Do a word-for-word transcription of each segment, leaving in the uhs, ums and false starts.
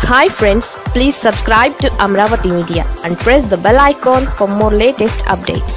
Hi friends, please subscribe to Amaravathi Media and press the bell icon for more latest updates.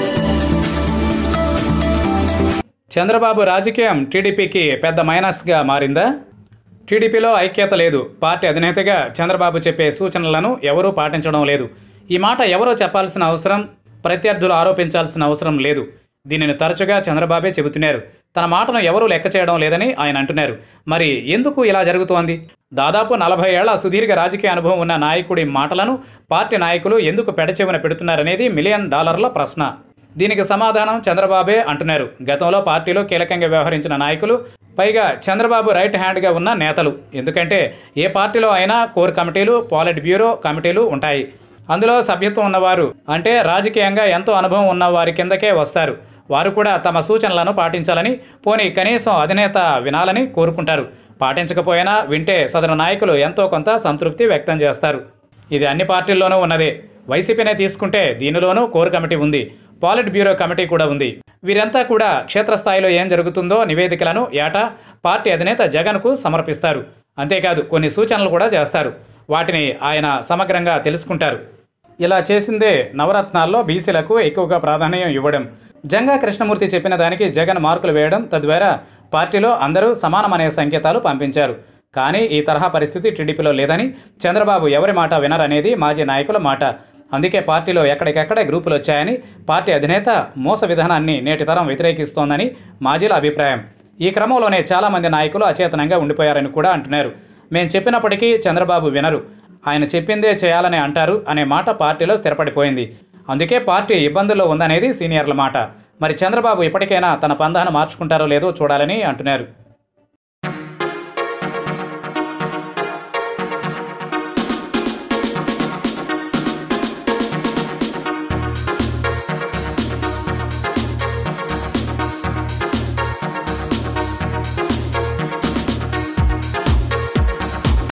Chandrababu రాజకీయం టీడీపీకి పెద్ద మైనస్గా మారిందా? టీడీపీలో ఐక్యత లేదు. పార్టీ అధినేతగా చంద్రబాబు చెప్పే సూచనలను ఎవరూ పాటించడం లేదు. ఈ మాట ఎవరో చెప్పాల్సిన అవసరం, ప్రత్యర్థులు ఆరోపించాల్సిన అవసరం లేదు. దీనిని తరచుగా చంద్రబాబే చెబుతున్నారు. తన మాటను ఎవరూ లెక్క చేయడం లేదని ఆయన అంటున్నారు. మరి ఎందుకు ఇలా జరుగుతోంది? దాదాపు నలభై ఏళ్ల సుదీర్ఘ రాజకీయ అనుభవం ఉన్న నాయకుడి మాటలను పార్టీ నాయకులు ఎందుకు పెడచెవిన పెడుతున్నారనేది మిలియన్ డాలర్ల ప్రశ్న. దీనికి సమాధానం చంద్రబాబే అంటున్నారు. గతంలో పార్టీలో కీలకంగా వ్యవహరించిన నాయకులు, పైగా చంద్రబాబు రైట్ హ్యాండ్గా ఉన్న నేతలు. ఎందుకంటే ఏ పార్టీలో అయినా కోర్ కమిటీలు, పాలిట్ బ్యూరో కమిటీలు ఉంటాయి. అందులో సభ్యత్వం ఉన్నవారు, అంటే రాజకీయంగా ఎంతో అనుభవం ఉన్న వారి కిందకే వస్తారు. వారు కూడా తమ సూచనలను పాటించాలని, పోనీ కనీసం అధినేత వినాలని కోరుకుంటారు. పాటించకపోయినా వింటే సదరు నాయకులు ఎంతో కొంత సంతృప్తి వ్యక్తం చేస్తారు. ఇది అన్ని పార్టీల్లోనూ ఉన్నదే. వైసీపీనే తీసుకుంటే దీనిలోనూ కోర్ కమిటీ ఉంది, పాలిట్ బ్యూరో కమిటీ కూడా ఉంది. వీరంతా కూడా క్షేత్రస్థాయిలో ఏం జరుగుతుందో నివేదికలను ఏటా పార్టీ అధినేత జగన్కు సమర్పిస్తారు. అంతేకాదు కొన్ని సూచనలు కూడా చేస్తారు. వాటిని ఆయన సమగ్రంగా తెలుసుకుంటారు. ఇలా చేసిందే నవరత్నాల్లో బీసీలకు ఎక్కువగా ప్రాధాన్యం ఇవ్వడం, జంగా కృష్ణమూర్తి చెప్పిన దానికి జగన్ మార్కులు వేయడం, తద్వారా పార్టీలో అందరూ సమానమనే సంకేతాలు పంపించారు. కానీ ఈ తరహా పరిస్థితి టీడీపీలో లేదని, చంద్రబాబు ఎవరి మాట వినరనేది మాజీ నాయకుల మాట. అందుకే పార్టీలో ఎక్కడికెక్కడే గ్రూపులు వచ్చాయని, పార్టీ అధినేత మోస విధానాన్ని నేటి తరం వ్యతిరేకిస్తోందని మాజీల అభిప్రాయం. ఈ క్రమంలోనే చాలామంది నాయకులు అచేతనంగా ఉండిపోయారని కూడా అంటున్నారు. మేం చెప్పినప్పటికీ చంద్రబాబు వినరు, ఆయన చెప్పిందే చేయాలని అంటారు అనే మాట పార్టీలో స్థిరపడిపోయింది. అందుకే పార్టీ ఇబ్బందుల్లో ఉందనేది సీనియర్ల మాట. మరి చంద్రబాబు ఇప్పటికైనా తన పందాను మార్చుకుంటారో లేదో చూడాలని అంటున్నారు.